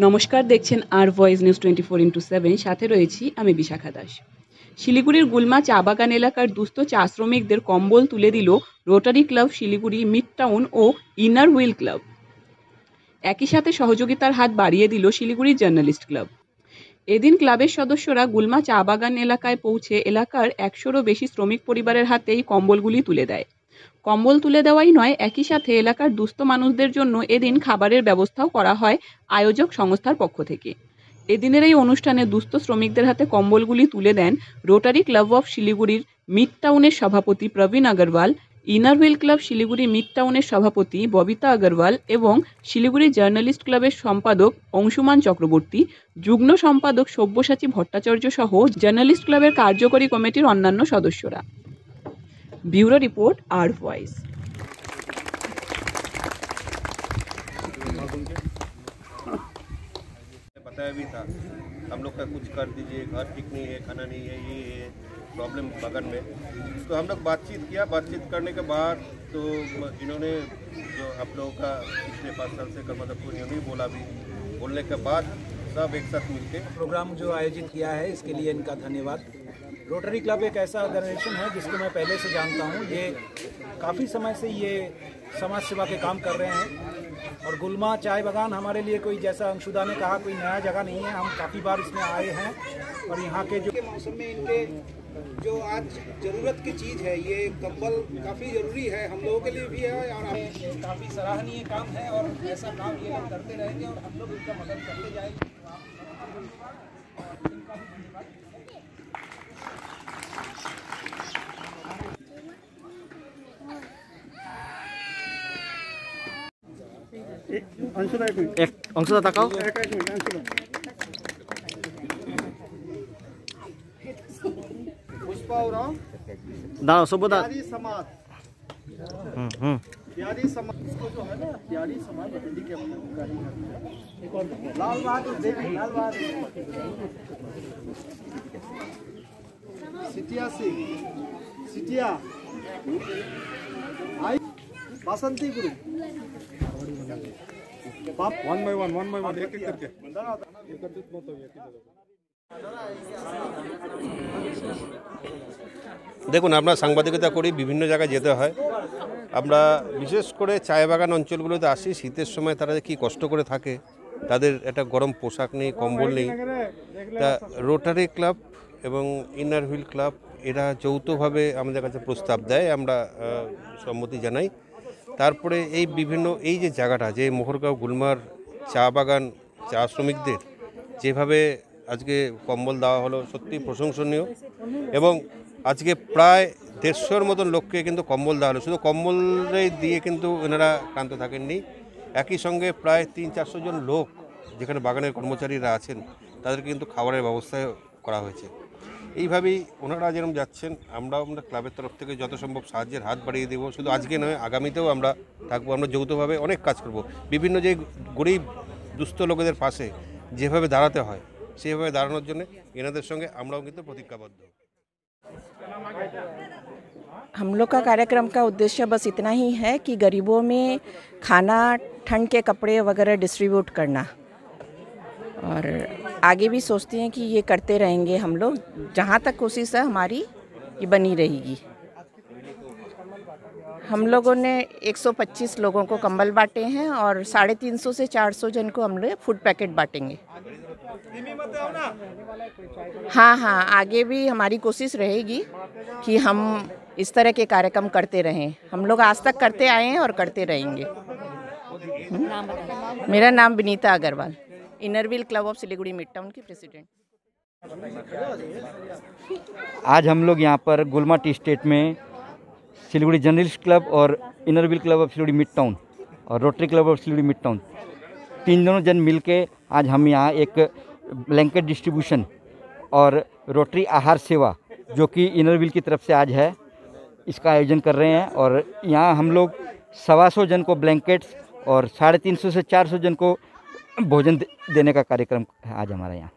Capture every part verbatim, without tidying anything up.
নমস্কার, দেখছেন R voice news twenty four into seven. সাথে রয়েছি আমি বিশাখা দাস। শিলিগুড়ির গুলমা চা বাগান এলাকার দুস্থ চা শ্রমিকদের কম্বল তুলে দিল Rotary Club Siliguri, mid town ও ইনার হুইল ক্লাব। একই সাথে সহযোগিতার হাত বাড়িয়ে দিল শিলিগুড়ি জার্নালিস্ট ক্লাব। এদিন ক্লাবের সদস্যরা গুলমা চা বাগান এলাকায় পৌঁছে এলাকার একশোরও বেশি শ্রমিক পরিবারের হাতেই কম্বলগুলি তুলে দেয়। কম্বল তুলে দেওয়াই নয়, একই সাথে এলাকার দুস্থ মানুষদের জন্য এদিন খাবারের ব্যবস্থাও করা হয় আয়োজক সংস্থার পক্ষ থেকে। এদিনের এই অনুষ্ঠানে দুস্থ শ্রমিকদের হাতে কম্বলগুলি তুলে দেন রোটারি ক্লাব অফ শিলিগুড়ির মিড টাউনের সভাপতি Praveen Agarwal, Inner Wheel Club Siliguri mid টাউনের সভাপতি ববিতা আগরওয়াল এবং শিলিগুড়ি জার্নালিস্ট ক্লাবের সম্পাদক অংশুমান চক্রবর্তী, যুগ্ম সম্পাদক সব্যসাচী ভট্টাচার্য সহ জার্নালিস্ট ক্লাবের কার্যকরী কমিটির অন্যান্য সদস্যরা। Bureau report, R voice. बताया भी था हम लोग का कुछ कर दीजिए, घर ठीक नहीं है, खाना नहीं है, ये है प्रॉब्लम बगन में। तो हम लोग बातचीत किया, बातचीत करने के बाद तो इन्होंने जो आप लोगों का पिछले पाँच साल से कर्मचारी को इन्होंने बोला भी, बोलने के बाद सब एक साथ मिलके प्रोग्राम जो आयोजित किया है इसके लिए इनका धन्यवाद। रोटरी क्लब एक ऐसा ऑर्गेनाइजेशन है जिसको मैं पहले से जानता हूँ। ये काफ़ी समय से ये समाज सेवा के काम कर रहे हैं और गुलमा चाय बागान हमारे लिए कोई, जैसा अंशुदा ने कहा, कोई नया जगह नहीं है। हम काफ़ी बार इसमें आए हैं और यहाँ के जो मौसम में इनके जो आज ज़रूरत की चीज़ है, ये कंबल काफ़ी ज़रूरी है, हम लोगों के लिए भी है और काफ़ी सराहनीय काम है और ऐसा काम ये लोग करते रहेंगे और हम लोग इनका मदद करते जाएंगे। এক অংশটা তাকাও। দাঁড়াও সভ্যতা। হুম হুম प्यारी समाज इसको जो है ना, प्यारी समाज दिल्ली के लाल बहादुर देखिए, लाल बहादुर सिटिया सिंह, सिटिया आई Basanti Guru, one by one one by one एक एक करके দেখুন, আমরা সাংবাদিকতা করি, বিভিন্ন জায়গায় যেতে হয়। আমরা বিশেষ করে চায় বাগান অঞ্চলগুলোতে আসি, শীতের সময় তারা কি কষ্ট করে থাকে, তাদের একটা গরম পোশাক নেই, কম্বল নেই। তা রোটারি ক্লাব এবং ইনার হুইল ক্লাব এরা যৌথভাবে আমাদের কাছে প্রস্তাব দেয়, আমরা সম্মতি জানাই। তারপরে এই বিভিন্ন এই যে জায়গাটা, যে মোহরগাঁও গুলমার চা বাগান চা শ্রমিকদের যেভাবে আজকে কম্বল দেওয়া হলো, সত্যি প্রশংসনীয়। এবং আজকে প্রায় দেড়শোর মতন লোককে কিন্তু কম্বল দেওয়া হলো। শুধু কম্বলেই দিয়ে কিন্তু এনারা ক্লান্ত থাকেননি, একই সঙ্গে প্রায় তিন চারশো জন লোক যেখানে বাগানের কর্মচারীরা আছেন তাদেরকে কিন্তু খাবারের ব্যবস্থা করা হয়েছে। এইভাবেই ওনারা যেরকম যাচ্ছেন, আমরাও আমরা ক্লাবের তরফ থেকে যত সম্ভব সাহায্যের হাত বাড়িয়ে দেবো। শুধু আজকে নয়, আগামীতেও আমরা থাকবো। আমরা যৌথভাবে অনেক কাজ করব। বিভিন্ন যে গরিব দুস্থ লোকেদের পাশে যেভাবে দাঁড়াতে হয় সেভাবে দাঁড়ানোর জন্য এনাদের সঙ্গে আমরাও কিন্তু প্রতিজ্ঞাবদ্ধ। हम लोग का कार्यक्रम का उद्देश्य बस इतना ही है कि गरीबों में खाना, ठंड के कपड़े वगैरह डिस्ट्रीब्यूट करना, और आगे भी सोचते हैं कि ये करते रहेंगे हम लोग, जहाँ तक कोशिश है हमारी ये बनी रहेगी। हम लोगों ने एक सौ पच्चीस लोगों को कंबल बांटे हैं और साढ़े तीन सौ से चार सौ जन को हम लोग फूड पैकेट बांटेंगे। हाँ हाँ आगे भी हमारी कोशिश रहेगी कि हम इस तरह के कार्यक्रम करते रहें। हम लोग आज तक करते आए हैं और करते रहेंगे। मेरा नाम Vinita Agarwal, Inner Wheel Club of Siliguri mid town की प्रेसिडेंट। आज हम लोग यहाँ पर गुलमा टी स्टेट में सिलीगुड़ी जर्नलिस्ट क्लब और Inner Wheel Club of Siliguri mid town और Rotary Club of Siliguri mid town, तीन दोनों जन मिल के आज हम यहाँ एक ब्लैंकेट डिस्ट्रीब्यूशन और रोटरी आहार सेवा जो कि इनर व्हील की तरफ से आज है, इसका आयोजन कर रहे हैं। और यहाँ हम लोग सवा सौ जन को ब्लैंकेट्स और साढ़े तीन सौ से चार सौ जन को भोजन दे, देने का कार्यक्रम है आज हमारा यहाँ।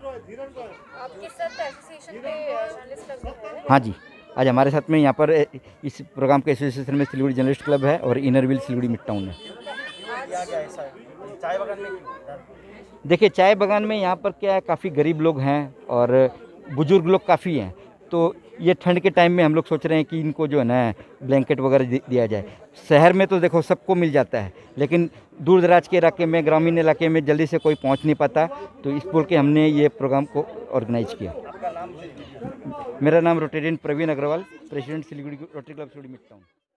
हाँ जी, आज हमारे साथ में यहाँ पर इस प्रोग्राम के एसोसिएशन में सिलीगुड़ी जर्नलिस्ट क्लब है और Inner Wheel Siliguri mid town है। चाय बागान में देखिए, चाय बागान में यहाँ पर क्या है, काफ़ी गरीब लोग हैं और बुजुर्ग लोग काफ़ी हैं, तो ये ठंड के टाइम में हम लोग सोच रहे हैं कि इनको जो है ना ब्लैंकेट वगैरह दि- दिया जाए। शहर में तो देखो सबको मिल जाता है, लेकिन दूर दराज के इलाके में, ग्रामीण इलाके में जल्दी से कोई पहुंच नहीं पाता, तो इस बोल के हमने ये प्रोग्राम को ऑर्गेनाइज किया। मेरा नाम Rotarian Praveen Agarwal, president Siliguri Rotary Club Siliguri mid town.